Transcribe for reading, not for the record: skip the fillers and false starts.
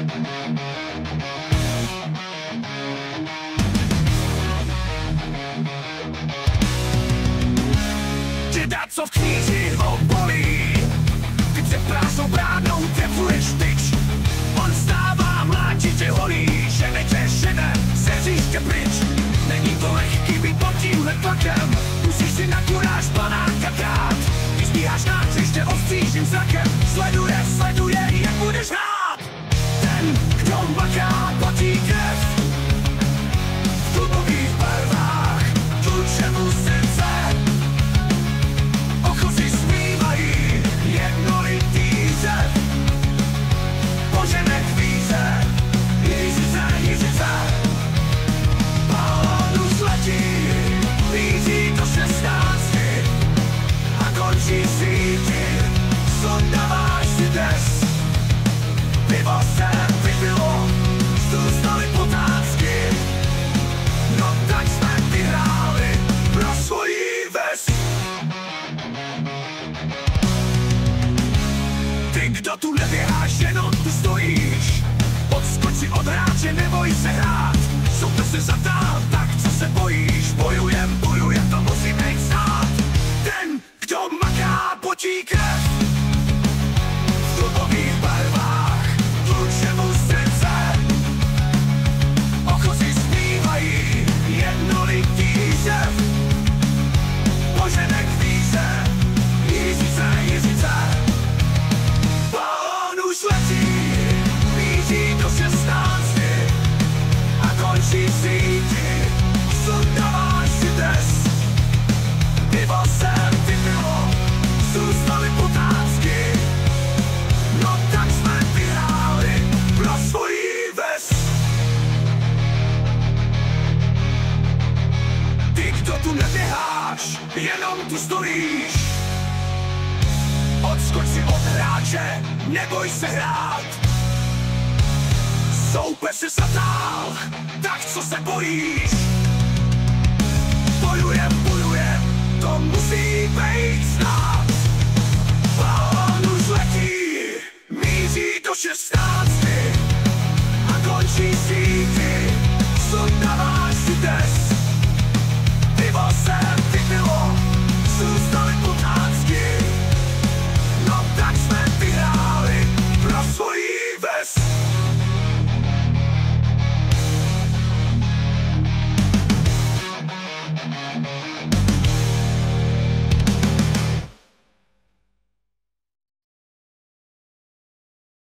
Dzieda, co w knizi oboli, ty przepraszą braną, trefujesz tyć. On stává mláčit, že holí, že nechceš šedé se říště pryč. Není to lehký být pod tímhle tlakem, musíš si na kuráž panáka dát. Ty stíháš na hřiště ostřížným zrakem, sleduje, jak budeš hrát. Ten, kdo maká, platí krev v klubových barvách, tluče mu srdce. Ochozy zpívají jednolitý řev. Poženek víře, Jiřice, balón už letí, míří do 16 a končí síti, sundáváš si dres. Pivo se vypilo, zůstaly potácky, no tak jsme vyhráli pro svoji ves. Ty, kdo tu neběháš, jenom tu stojíš, odskoč si od hráče, neboj se hrát. Soupeř se zatál, tak co se bojíš, bojujem, to musí být stát. Ten, kdo maká, potí krev v klubových barvách, tluče mu srdce. Ochozy zpívají jednolitý řev. Poženek víře, Jiřice, balón už letí, míří do 16 a končí síti, sundáváš si dres. Pivo se vypilo, zůstaly potácky, no tak jsme vyhráli pro svoji ves. Ty, kdo tu neběháš, jenom tu stojíš, odskoč si od hráče, neboj se hrát. Soupeř se zatál, tak co se bojíš, bojujem, to musí být znát. Balón už letí, míří do 16